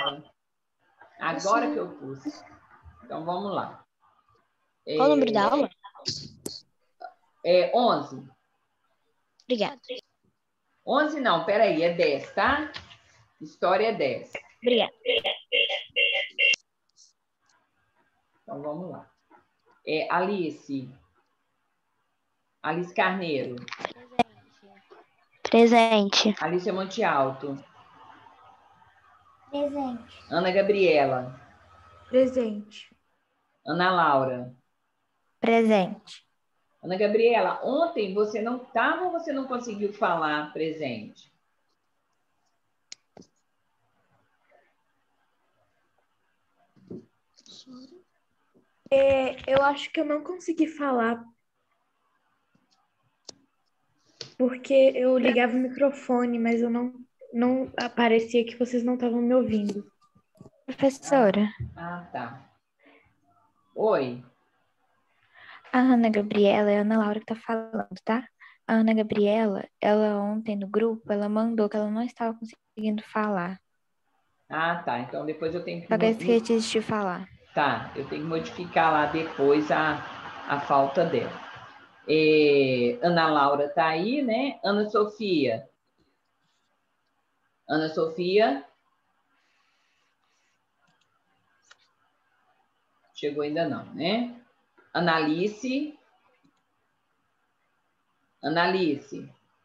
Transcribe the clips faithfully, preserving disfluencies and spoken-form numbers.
Obrigada. Agora que eu pus. Então, vamos lá. Qual o número da aula? É onze. Obrigada. onze não, peraí, é dez, tá? História é dez. Obrigada. Então, vamos lá. É, Alice. Alice Carneiro. Presente. Alice Monte Alto. Presente. Ana Gabriela. Presente. Ana Laura. Presente. Ana Gabriela, ontem você não estava ou você não conseguiu falar presente? É, eu acho que eu não consegui falar porque eu ligava o microfone, mas eu não, não aparecia que vocês não estavam me ouvindo. Professora, Ah, tá. Oi. a Ana Gabriela é a Ana Laura que tá falando, tá? A Ana Gabriela, ela ontem no grupo, ela mandou que ela não estava conseguindo falar. Ah, tá. Então depois eu tenho que... Só que eu mo- esqueci de falar. Tá, eu tenho que modificar lá depois a, a falta dela. É, Ana Laura tá aí, né? Ana Sofia. Ana Sofia. Chegou ainda não, né? Analice. Analice.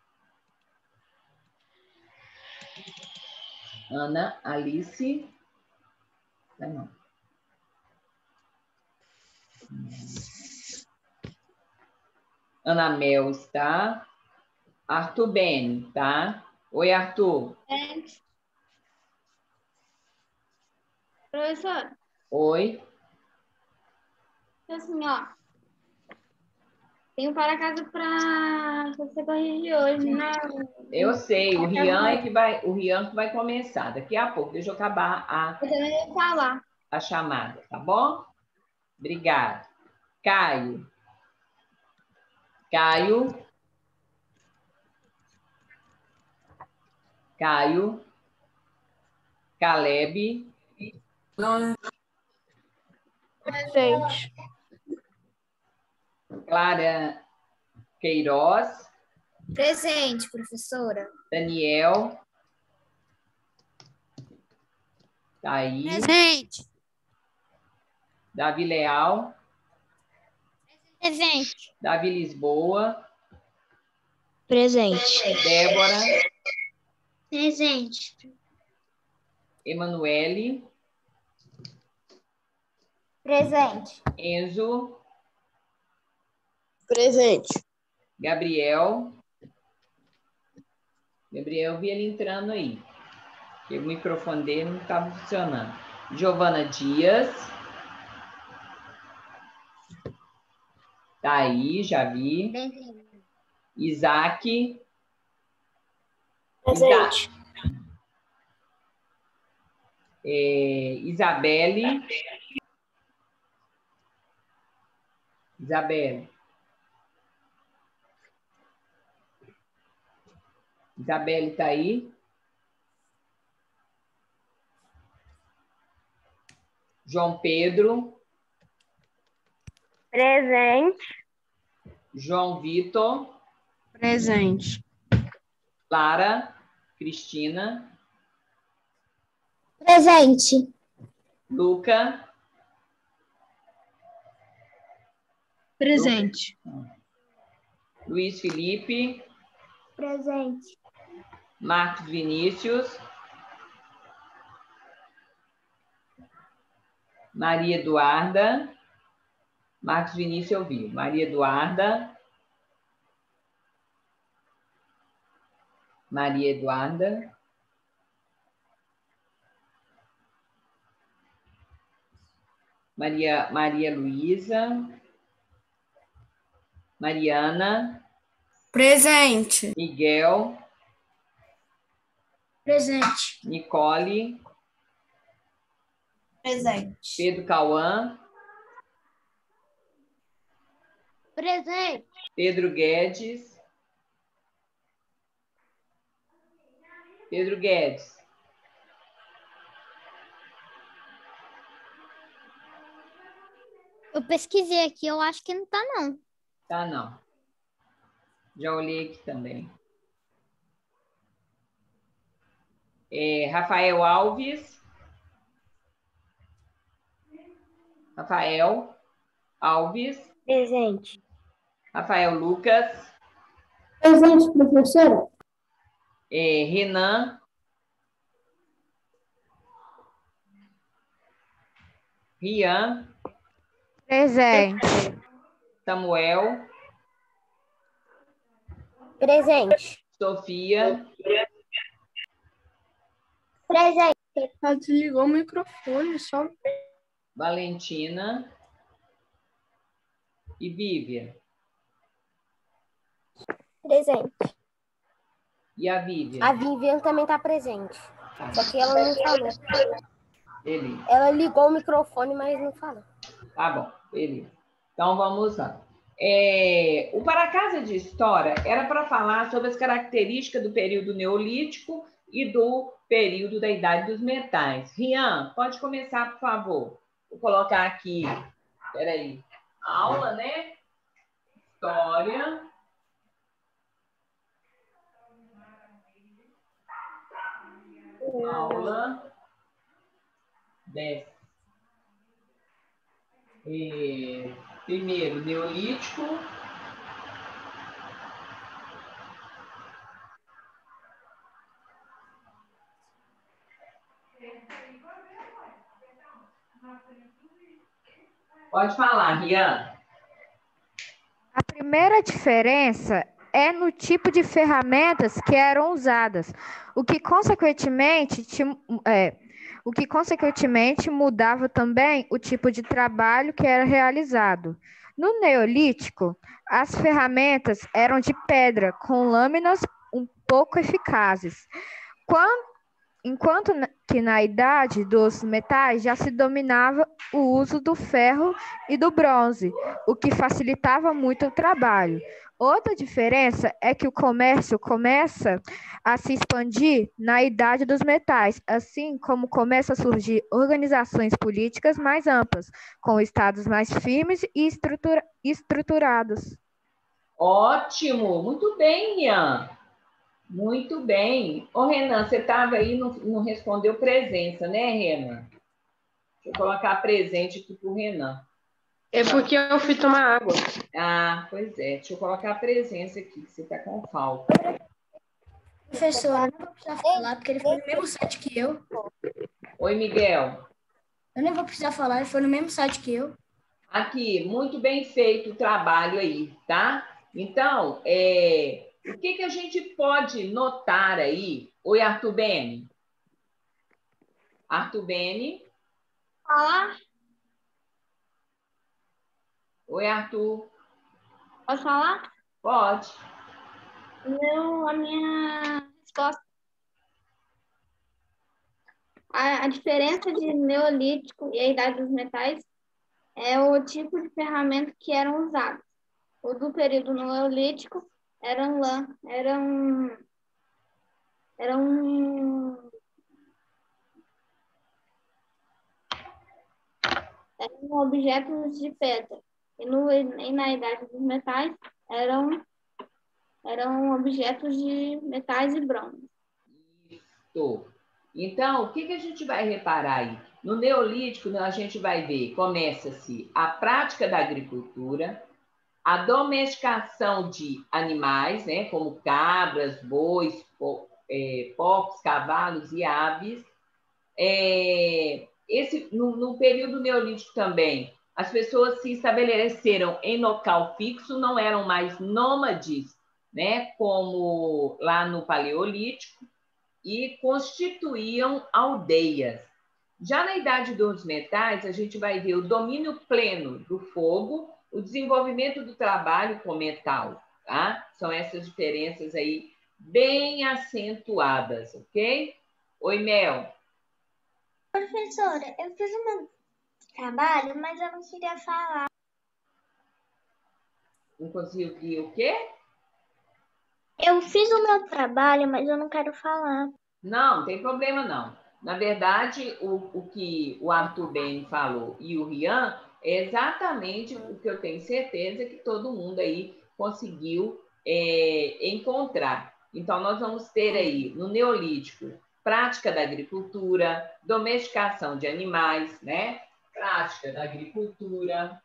Ana Alice. Tá, não. Ana Mel está. Arthur Beni, tá? Oi, Arthur. Professor, Oi. assim, ó. Tenho para casa para você corrigir hoje, né? Eu sei, o Rian é que vai, o Rian que vai começar daqui a pouco. Deixa eu acabar a, Eu também vou falar. a chamada, tá bom? Obrigada. Caio. Caio. Caio. Caleb. Presente. Clara Queiroz. Presente, professora. Daniel. Tá aí. Presente. Davi Leal. Presente. Davi Lisboa. Presente. Débora. Presente. Emanuele. Presente. Enzo. Presente. Gabriel. Gabriel, eu vi ele entrando aí. Porque o microfone dele não estava funcionando. Giovana Dias. Tá aí, já vi. Isaac. Presente. É, Isabelle. Isabelle. Isabelle tá aí? João Pedro. Presente. João Vitor. Presente. Lara. Cristina. Presente. Luca. Presente. Luiz Felipe. Presente. Marcos Vinícius. Maria Eduarda. Marcos Vinícius ouviu. Maria Eduarda. Maria Eduarda. Maria, Maria Luísa. Mariana. Presente. Miguel. Presente. Nicole. Presente. Pedro Cauã. Presente. Pedro Guedes. Pedro Guedes. Eu pesquisei aqui, eu acho que não tá, não. Tá, não. Já olhei aqui também. É, Rafael Alves. Rafael Alves. Presente. Rafael Lucas. Presente, professora. É, Renan. Rian. Presente. Samuel. Presente. Sofia. Presente. Ela desligou o microfone só. Valentina. E Vivian. Presente. E a Vivian? A Vivian também está presente. Tá. Só que ela não falou. Beleza. Ela ligou o microfone, mas não falou. Tá bom, beleza. Então vamos lá. É, o Para Casa de História era para falar sobre as características do período neolítico e do período da Idade dos Metais. Rian, pode começar, por favor. Vou colocar aqui, peraí, aula, né? História. Aula dez. É, primeiro, Neolítico. Pode falar, Rian. A primeira diferença é no tipo de ferramentas que eram usadas, o que consequentemente, ti- é, o que consequentemente mudava também o tipo de trabalho que era realizado. No Neolítico, as ferramentas eram de pedra, com lâminas um pouco eficazes. Quan- Enquanto na- que na idade dos metais já se dominava o uso do ferro e do bronze, o que facilitava muito o trabalho. Outra diferença é que o comércio começa a se expandir na idade dos metais, assim como começam a surgir organizações políticas mais amplas, com estados mais firmes e estrutura- estruturados. Ótimo, muito bem, Rian. Muito bem. Ô, Renan, você estava aí, não, não respondeu presença, né, Renan? Deixa eu colocar presente aqui para o Renan. É porque eu fui tomar água. Ah, pois é. Deixa eu colocar a presença aqui, que você está com falta. Professora, eu não vou precisar falar, porque ele foi no mesmo site que eu. Oi, Miguel. Eu nem vou precisar falar, ele foi no mesmo site que eu. Aqui, muito bem feito o trabalho aí, tá? Então, é, o que, que a gente pode notar aí? Oi, Arthur Bene. Arthur Bene. Falar? Oi, Arthur. Posso falar? Pode. Meu, a minha resposta. A, a diferença de Neolítico e a Idade dos Metais é o tipo de ferramenta que eram usados. O do período Neolítico eram lã, eram, eram, eram objetos de pedra. E, no, e na Idade dos Metais eram, eram objetos de metais e bronze. Isso. Então, o que, que a gente vai reparar aí? No Neolítico, a gente vai ver, começa-se a prática da agricultura, a domesticação de animais, né, como cabras, bois, po, é, porcos, cavalos e aves. É, esse, no, no período neolítico também, as pessoas se estabeleceram em local fixo, não eram mais nômades, né, como lá no Paleolítico, e constituíam aldeias. Já na Idade dos Metais, a gente vai ver o domínio pleno do fogo, o desenvolvimento do trabalho com metal, tá? São essas diferenças aí bem acentuadas, ok? Oi, Mel. Professora, eu fiz o meu trabalho, mas eu não queria falar. Não conseguiu o quê? Eu fiz o meu trabalho, mas eu não quero falar. Não, não tem problema não. Na verdade, o, o que o Arthur Bene falou e o Rian é exatamente o que eu tenho certeza que todo mundo aí conseguiu é, encontrar. Então, nós vamos ter aí, no Neolítico, prática da agricultura, domesticação de animais, né? Prática da agricultura.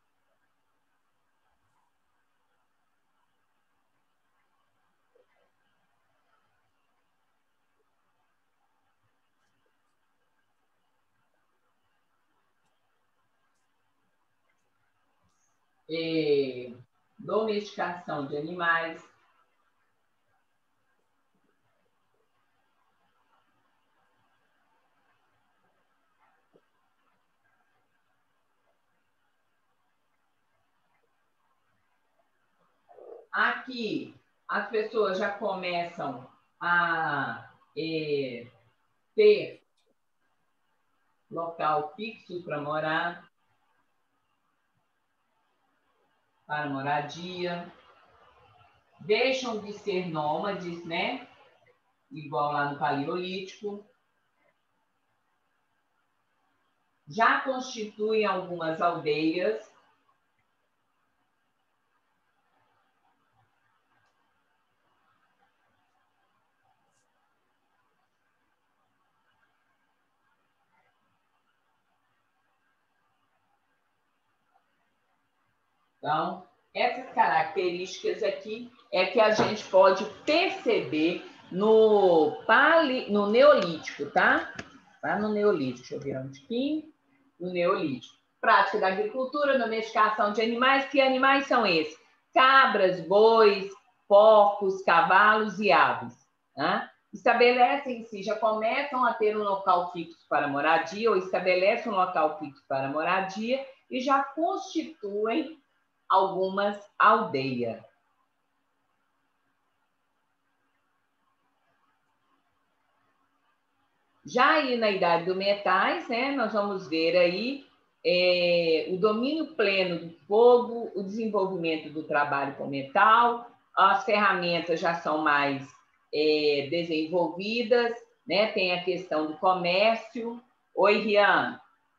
E domesticação de animais. Aqui, as pessoas já começam a é, ter local fixo para morar, para moradia. Deixam de ser nômades, né? Igual lá no Paleolítico. Já constituem algumas aldeias. Então, essas características aqui é que a gente pode perceber no, pali, no Neolítico, tá? Tá no Neolítico, deixa eu virar um tiquinho. No Neolítico. Prática da agricultura, domesticação de animais. Que animais são esses? Cabras, bois, porcos, cavalos e aves. Tá? Estabelecem-se, já começam a ter um local fixo para moradia, ou estabelecem um local fixo para moradia e já constituem algumas aldeias. Já aí na Idade dos Metais, né, nós vamos ver aí é, o domínio pleno do fogo, o desenvolvimento do trabalho com metal, as ferramentas já são mais é, desenvolvidas, né, tem a questão do comércio. Oi, Rian.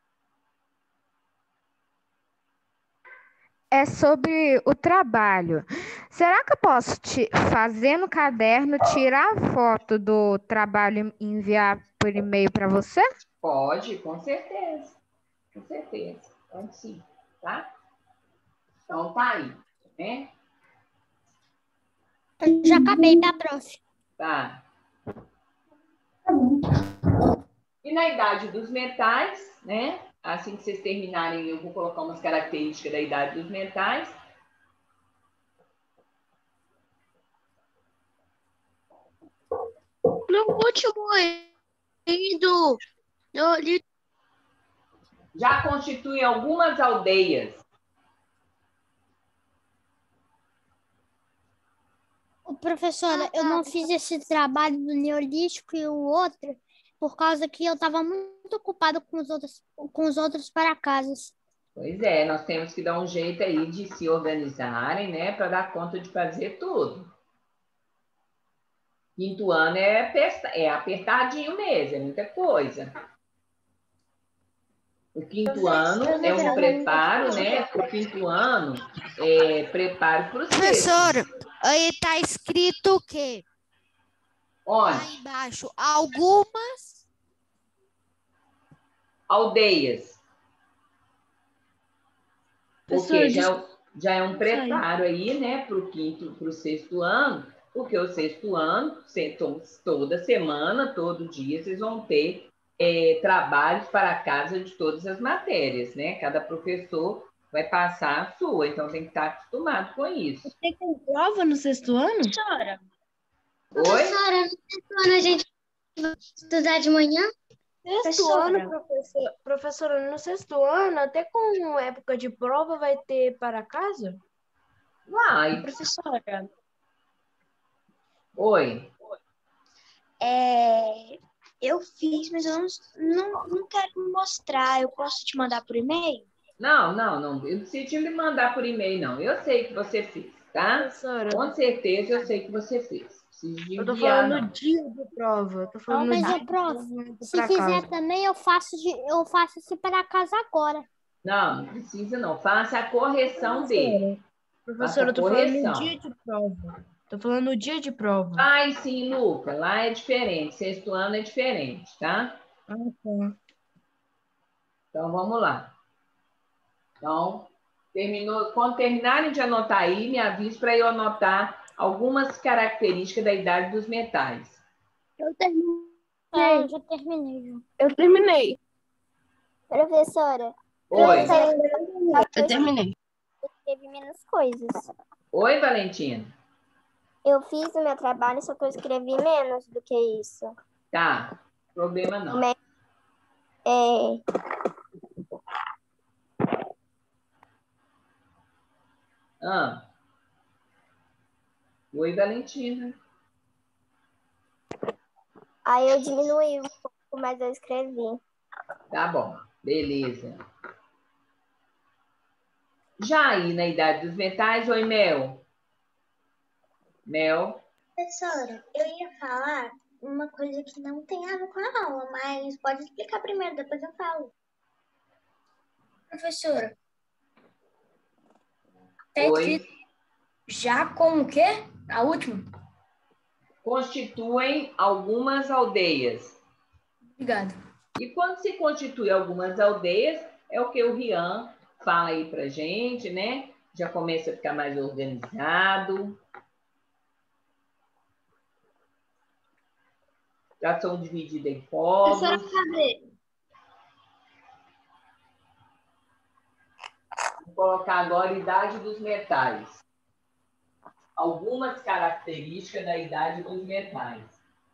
É sobre o trabalho. Será que eu posso te fazer no caderno, tirar a foto do trabalho e enviar por e-mail para você? Pode, com certeza. Com certeza. Pode sim, tá? Então tá aí, né? Eu já acabei, tá, prof? Tá. E na Idade dos Metais, né? Assim que vocês terminarem, eu vou colocar umas características da Idade dos Metais. No último indo, eu li... Já constitui algumas aldeias. Professora, eu não fiz esse trabalho do Neolítico e o outro por causa que eu estava muito ocupada com os outros, com os outros para casas. Pois é, nós temos que dar um jeito aí de se organizarem, né, para dar conta de fazer tudo. Quinto ano é, é apertadinho mesmo, é muita coisa. O quinto ano é um preparo, né? O quinto ano é preparo para o sexto. Professora, aí está escrito o quê? Onde? Lá embaixo, algumas aldeias. Porque Professor, já, já é um preparo aí, né, para o quinto, para o sexto ano, porque o sexto ano, toda semana, todo dia, vocês vão ter é, trabalhos para casa de todas as matérias, né? Cada professor vai passar a sua, então tem que estar acostumado com isso. Você tem prova no sexto ano? Professora, Oi? professora, no sexto ano a gente vai estudar de manhã? Sexto Professora. ano, professor, professora, no sexto ano, até com época de prova, vai ter para casa? Vai. Professora, Oi. é, eu fiz, mas eu não, não, não quero mostrar. Eu posso te mandar por e-mail? Não, não, não. Eu não preciso me mandar por e-mail, não. Eu sei que você fez, tá? Professora, Com certeza eu sei que você fez. Preciso de eu tô enviar, falando não. no dia de prova. Eu tô falando Mas, no dia ô, de prof, prova, se pra quiser casa. também, eu faço, de, eu faço esse para casa agora. Não, não precisa não. Faça a correção dele. Professora, eu tô falando no dia de prova. Tô falando no dia de prova. Ai, sim, Luca. Lá é diferente. Sexto ano é diferente, tá? Ah, tá. Então, vamos lá. Então, terminou. Quando terminarem de anotar aí, me avise para eu anotar algumas características da idade dos metais. Eu terminei. Ah, eu já terminei. Já. Eu terminei. Professora, Oi. Eu terminei. eu escrevi menos coisas. Oi, Valentina. Eu fiz o meu trabalho, só que eu escrevi menos do que isso. Tá. Problema não. Mas, é, Ah. Oi, Valentina. aí eu diminuí um pouco, mas eu escrevi. Tá bom. Beleza. Já aí na idade dos metais, oi, Mel. Mel. Professora, eu ia falar uma coisa que não tem a ver com a aula, mas pode explicar primeiro, depois eu falo. Professora, tá Oi. escrito já como o quê? A última? Constituem algumas aldeias. Obrigado. E quando se constitui algumas aldeias, é o que o Rian fala aí pra gente, né? Já começa a ficar mais organizado. Já são divididas em povos. Professora, cadê? Vou colocar agora a idade dos metais. Algumas características da idade dos metais.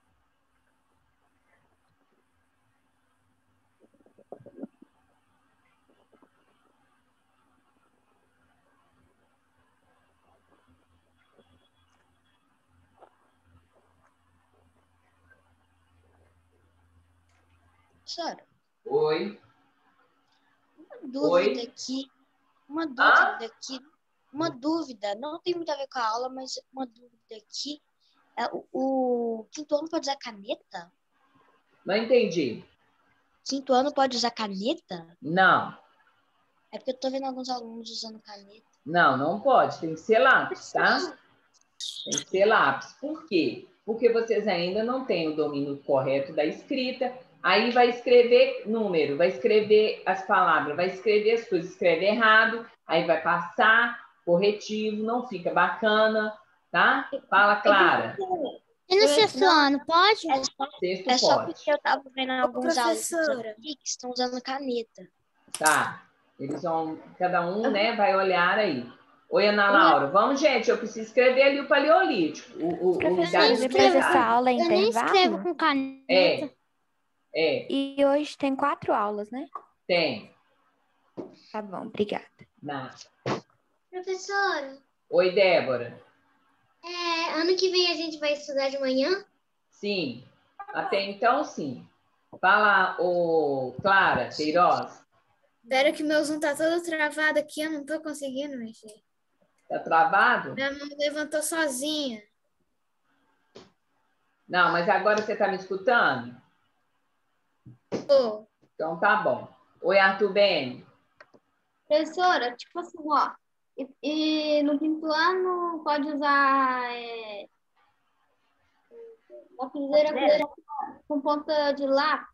Professora, Oi. uma dúvida Oi. aqui. Uma dúvida Ah? aqui. Uma dúvida. Não tem muito a ver com a aula, mas uma dúvida aqui. É, o, o quinto ano pode usar caneta? Não entendi. Quinto ano pode usar caneta? Não. É porque eu tô vendo alguns alunos usando caneta. Não, não pode. Tem que ser lápis, tá? Tem que ser lápis. Por quê? Porque vocês ainda não têm o domínio correto da escrita. Aí vai escrever número, vai escrever as palavras, vai escrever as coisas, escreve errado, aí vai passar, corretivo, não fica bacana, tá? Fala, Clara. E no sexto ano, pode? É só, Sexto é só pode. porque eu tava vendo alguns alunos professora. aqui que estão usando caneta. Tá. Eles vão, cada um, né, vai olhar aí. Oi, Ana Laura. Vamos, gente, eu preciso escrever ali o paleolítico. O, o, o Professora, idade depois dos dessa metais. aula é Eu nem escrevo intervalo? com caneta. É, é, E hoje tem quatro aulas, né? tem. Tá bom, obrigada. Nada. Professora, Oi, Débora. é, ano que vem a gente vai estudar de manhã? Sim. Até então, sim. Fala, ô, Clara Queiroz. Espera que meu Zoom tá todo travado aqui, eu não tô conseguindo mexer. Tá travado? Minha mão levantou sozinha. Não, mas agora você tá me escutando? Pô, Então tá bom. Oi, Arthur Bene. Professora, tipo assim, ó. E, e no quinto ano pode usar é, lapiseira com, com ponta de lápis.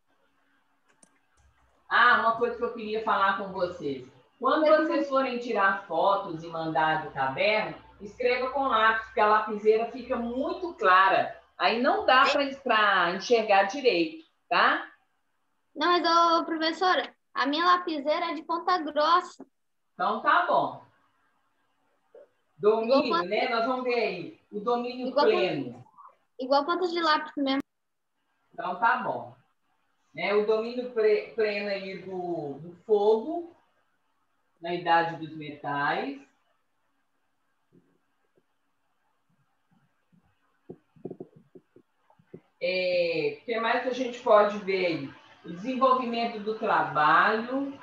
Ah, uma coisa que eu queria falar com vocês. Quando vocês forem tirar fotos e mandar do caderno, escreva com lápis, porque a lapiseira fica muito clara. Aí não dá para enxergar direito, tá? Não, mas, ô, professora, a minha lapiseira é de ponta grossa. Então tá bom. Domínio, Igual né? Nós vamos ver aí. O domínio Igual pleno. Igual ponta de lápis mesmo. Então tá bom. Né? O domínio pre- pleno aí do, do fogo, na idade dos metais. É, o que mais que a gente pode ver aí? O desenvolvimento do trabalho.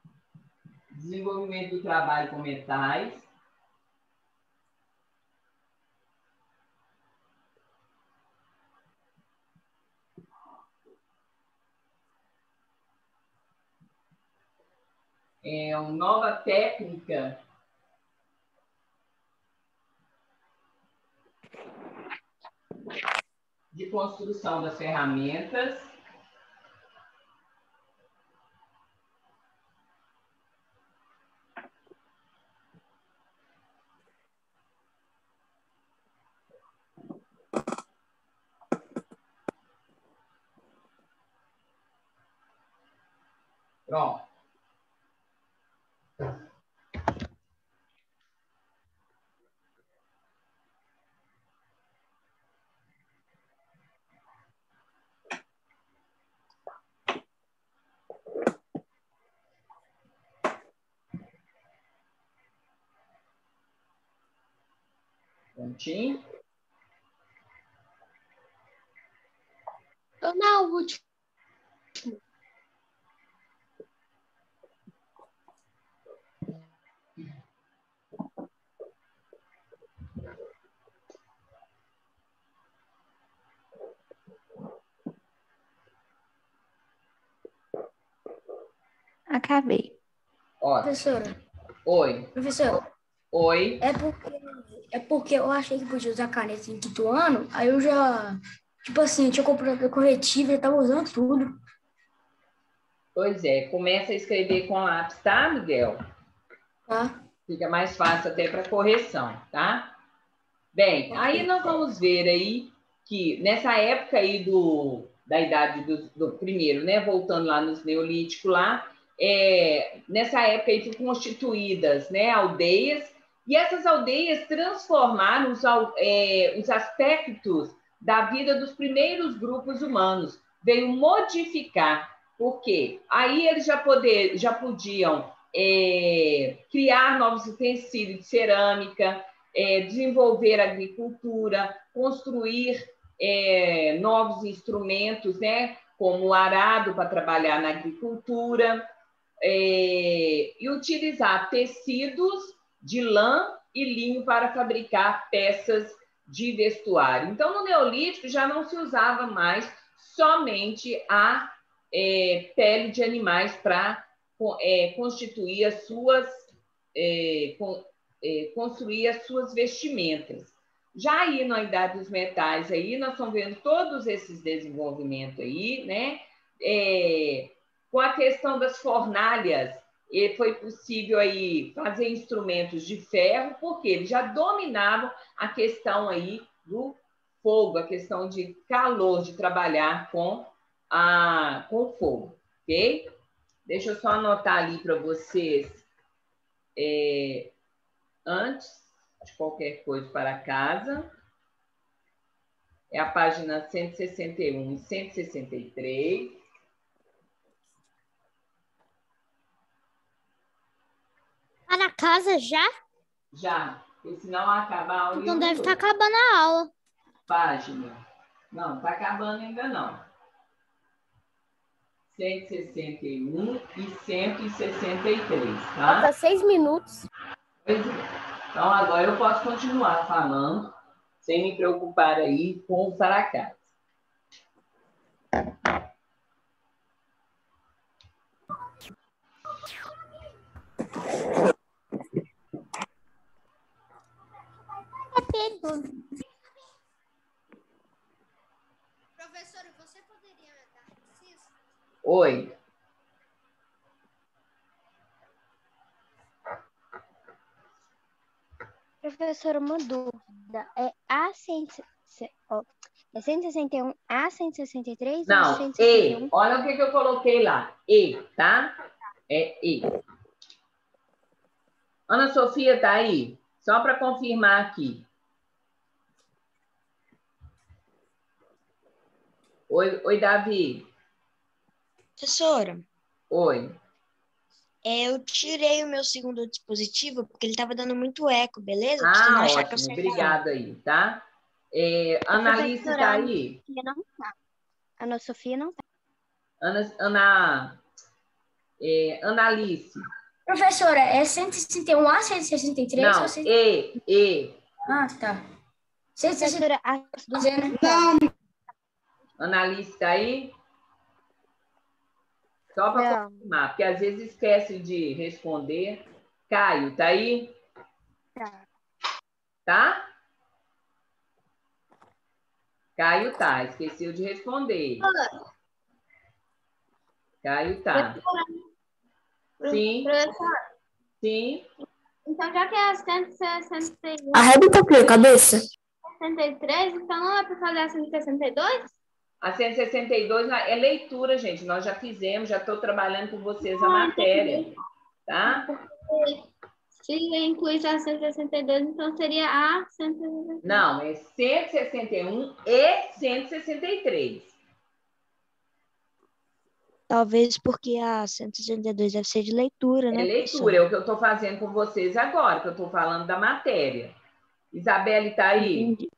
Desenvolvimento do trabalho com metais. é, uma nova técnica de construção das ferramentas. Pronto. Prontinho. Eu não, último. Acabei. Ó, Professora, oi. professora, Oi. é porque, é porque eu achei que podia usar caneta em quinto ano, aí eu já, tipo assim, eu tinha comprado a corretiva e já tava usando tudo. Pois é, começa a escrever com lápis, tá, Miguel? Tá? Fica mais fácil até para correção, tá? Bem, aí nós vamos ver aí que nessa época aí do, da idade do, do primeiro, né? Voltando lá nos neolíticos lá, é, nessa época aí foram constituídas, né, aldeias, e essas aldeias transformaram os, é, os aspectos da vida dos primeiros grupos humanos, veio modificar, porque aí eles já, poder, já podiam é, criar novos utensílios de cerâmica, é, desenvolver agricultura, construir é, novos instrumentos, né, como o arado para trabalhar na agricultura, é, e utilizar tecidos de lã e linho para fabricar peças de vestuário. Então, no Neolítico já não se usava mais somente a é, pele de animais para é, constituir as suas, é, com, é, construir as suas vestimentas. Já aí na Idade dos Metais, aí, nós estamos vendo todos esses desenvolvimentos aí, né? É, com a questão das fornalhas, foi possível aí fazer instrumentos de ferro, porque eles já dominavam a questão aí do fogo, a questão de calor, de trabalhar com, a, com fogo, ok? Deixa eu só anotar ali para vocês, é, antes de qualquer coisa para casa, é a página cento e sessenta e um e cento e sessenta e três. Tá na casa já? Já, porque senão acaba a aula. Então deve estar acabando a aula. Página. Não, está acabando ainda não. cento e sessenta e um e cento e sessenta e três, tá? Falta seis minutos. Pois é. Então agora eu posso continuar falando, sem me preocupar aí com o Saracás. Professora, você poderia me dar isso? Oi. Professora, uma dúvida. É A cento, ó, é cento e sessenta e um A cento e sessenta e três? Não, ou cento e sessenta e um? E. Olha o que, que eu coloquei lá. E, tá? É E. Ana Sofia tá aí? Só para confirmar aqui. Oi, oi, Davi. Professora, Oi. é, eu tirei o meu segundo dispositivo porque ele estava dando muito eco, beleza? Pra você Ah, não achar que eu ótimo. saí. Obrigada aí, tá? É, Ana Alice tá aí? Não tá. Ana Sofia não tá. Ana, Ana, é, Ana Alice. Professora, é cento e sessenta e um A, cento e sessenta e três? Não, ou cento... E, E. Ah, tá. cento e sessenta e três, Professora, as duas né? Ana Alice tá aí? Só para Não. confirmar, porque às vezes esquece de responder. Caio, tá aí? Tá. Tá? Caio tá, esqueceu de responder. Caio tá. Sim, Professor, sim. então já que é a cento e sessenta e um, A Hebe tá com a cabeça? sessenta e três, então não é para fazer a cento e sessenta e dois? A cento e sessenta e dois é leitura, gente. Nós já fizemos, já estou trabalhando com vocês a Ah, matéria, tá? Porque se incluir a cento e sessenta e dois, então seria a cento e sessenta e dois. Não, é cento e sessenta e um e cento e sessenta e três. Talvez porque a cento e sessenta e dois deve ser de leitura, É né, leitura, é professora? o que eu estou fazendo com vocês agora, que eu estou falando da matéria. Isabelle está aí? Entendi.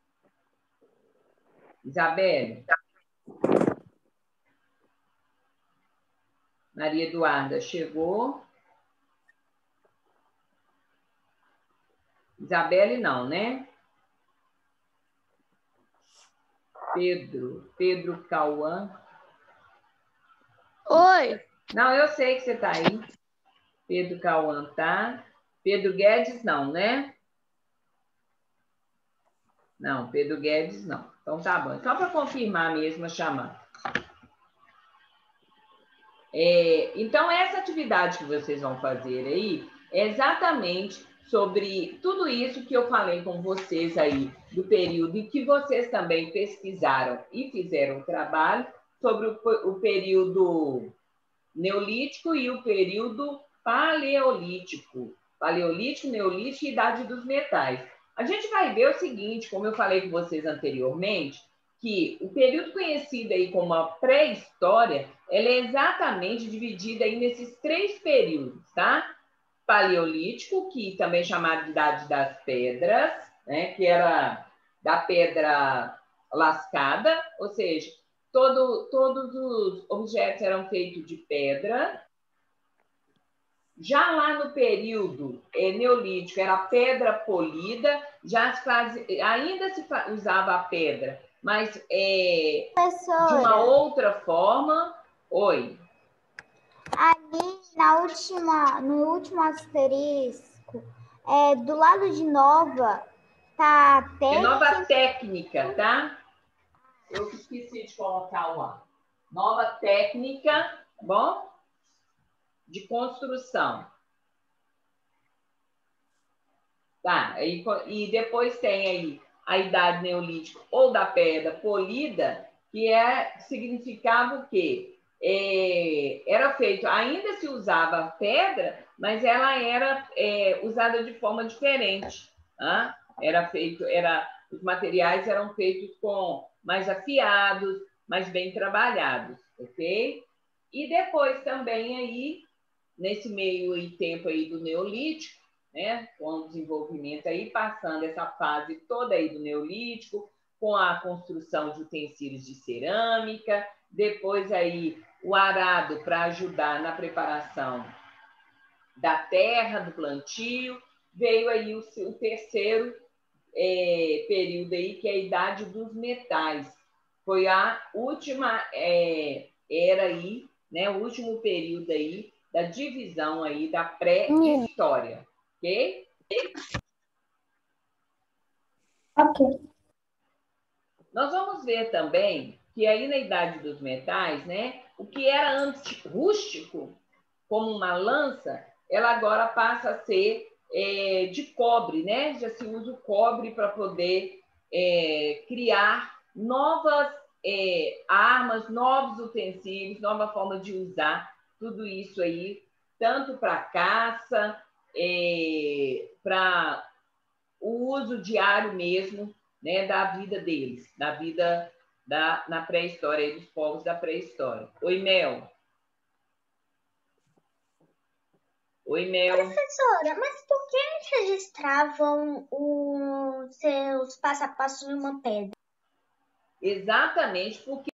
Isabelle? Maria Eduarda chegou. Isabelle não, né? Pedro, Pedro Cauã. Oi. Não, eu sei que você está aí. Pedro Cauã tá. Pedro Guedes não, né? Não, Pedro Guedes não. Então tá bom. Só para confirmar mesmo a chamada. É, então, essa atividade que vocês vão fazer aí é exatamente sobre tudo isso que eu falei com vocês aí, do período em que vocês também pesquisaram e fizeram trabalho sobre o, o período neolítico e o período paleolítico. Paleolítico, neolítico e idade dos metais. A gente vai ver o seguinte, como eu falei com vocês anteriormente, que o período conhecido aí como a pré-história, ela é exatamente dividida aí nesses três períodos, tá? Paleolítico, que também é chamado de Idade das Pedras, né? Que era da pedra lascada, ou seja, todo, todos os objetos eram feitos de pedra. Já lá no período é, neolítico, era pedra polida, já se faz, ainda se usava a pedra, mas é, de uma outra forma. Oi. Ali na última, no último asterisco, é, do lado de Nova, tá técnica. É Nova Técnica, tá? Eu esqueci de colocar o A. Nova Técnica, bom? De construção. Tá, e, e depois tem aí a idade neolítica ou da pedra polida, que é, significava o quê? É, era feito, ainda se usava pedra, mas ela era é, usada de forma diferente. Tá? Era feito, era, os materiais eram feitos com mais afiados, mais bem trabalhados, ok? E depois também aí, nesse meio e tempo aí do Neolítico, né, com o desenvolvimento aí, passando essa fase toda aí do Neolítico, com a construção de utensílios de cerâmica, depois aí o arado para ajudar na preparação da terra, do plantio, veio aí o, o terceiro é, período aí, que é a Idade dos Metais. Foi a última é, era aí, né, o último período aí da divisão aí da pré-história, ok? Ok. Nós vamos ver também que aí na Idade dos Metais, né, o que era antes rústico, como uma lança, ela agora passa a ser é, de cobre, né? Já se usa o cobre para poder é, criar novas é, armas, novos utensílios, nova forma de usar tudo isso aí, tanto para caça, é, para o uso diário mesmo, né, da vida deles, da vida da, na pré-história, dos povos da pré-história. Oi, Mel. Oi, Mel. Professora, mas por que eles registravam os seus passo a passo em uma pedra? Exatamente porque